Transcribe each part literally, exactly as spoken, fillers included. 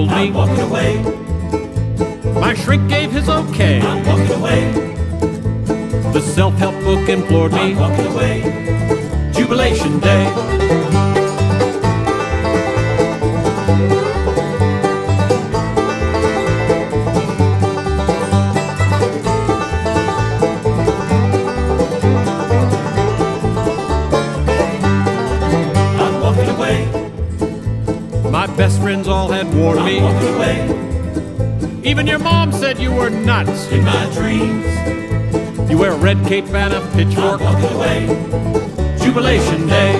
told me. I'm walking away. My shrink gave his okay. I'm walking away. The self-help book implored me. I'm walking away. Jubilation Day. I'm walking away. My best friends all had warned I'm me. walking away. Even your mom said you were nuts. In my dreams, You wear a red cape and a I'm pitchfork. walking away. Jubilation Day.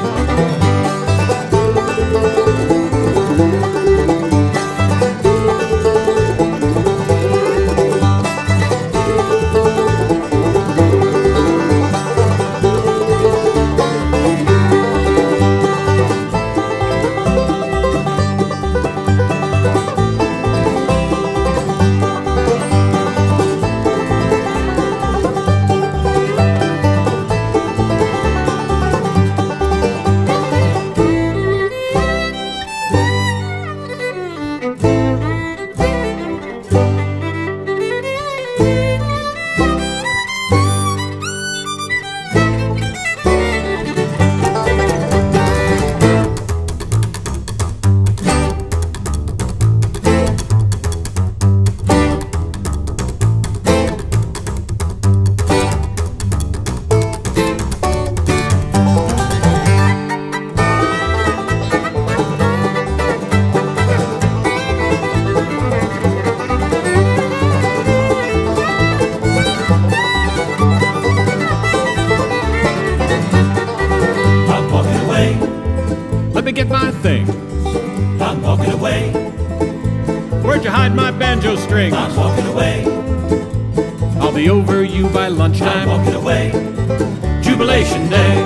Let me get my thing. I'm walking away. Where'd you hide my banjo strings? I'm walking away. I'll be over you by I'm lunchtime. walking away. Jubilation Day.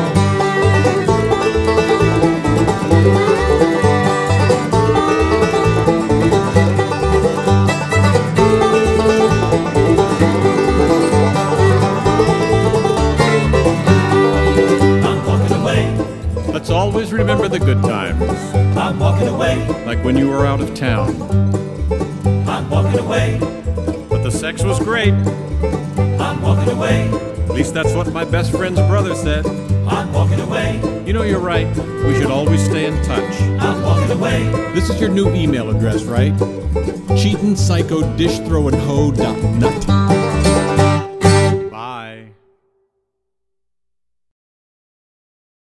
Let's always remember the good times, I'm walking away. like when you were out of town. I'm walking away. But the sex was great. I'm walking away. At least that's what my best friend's brother said. I'm walking away. You know, you're right. We should always stay in touch. I'm walking away. This is your new email address, right? cheatin' psycho dish throwin' hoe dot nut. Bye.